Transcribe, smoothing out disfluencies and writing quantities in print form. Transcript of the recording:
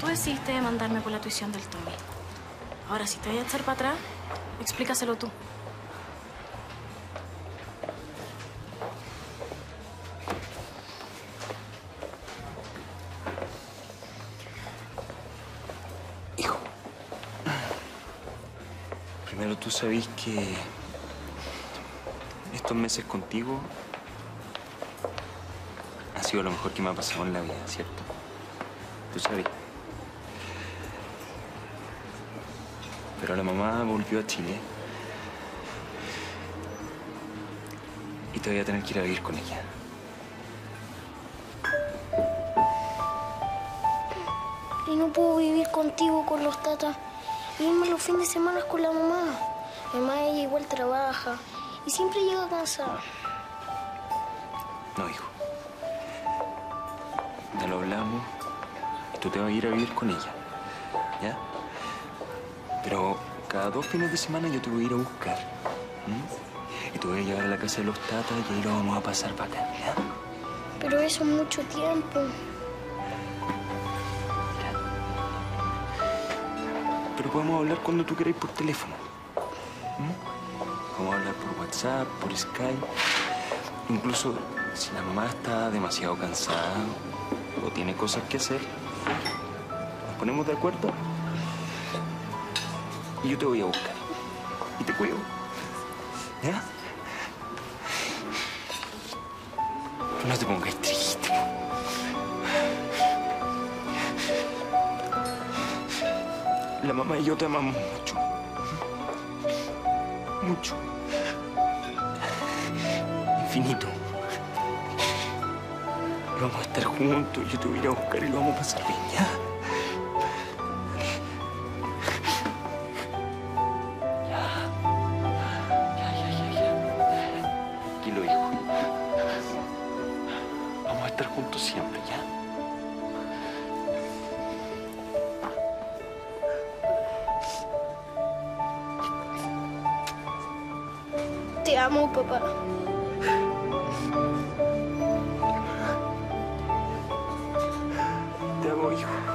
tú decidiste mandarme por la tuición del Tommy. Ahora, si te voy a echar para atrás, explícaselo tú. Hijo, primero tú sabés que estos meses contigo ha sido lo mejor que me ha pasado en la vida, ¿cierto? Tú sabes. Pero la mamá volvió a Chile y te voy a tener que ir a vivir con ella. Y no puedo vivir contigo, con los tatas. Irme los fines de semana con la mamá. Mi mamá, ella igual trabaja y siempre llega cansada. No, hijo. Ya lo hablamos y tú te vas a ir a vivir con ella, ¿ya? Pero cada 2 fines de semana yo te voy a ir a buscar. Y te voy a llevar a la casa de los tatas y ahí lo vamos a pasar bacán, ¿ya? Pero eso es mucho tiempo. Pero podemos hablar cuando tú queráis por teléfono. Podemos hablar por WhatsApp, por Skype. Incluso si la mamá está demasiado cansada o tiene cosas que hacer, nos ponemos de acuerdo y yo te voy a buscar. Y te cuido. ¿Ya? No te pongas triste. La mamá y yo te amamos mucho. Mucho. Infinito. Y vamos a estar juntos. Yo te voy a ir a buscar y lo vamos a pasar bien, ¿ya? Tranquilo, hijo. Vamos a estar juntos siempre, ¿ya? Te amo, papá. Te amo, hijo.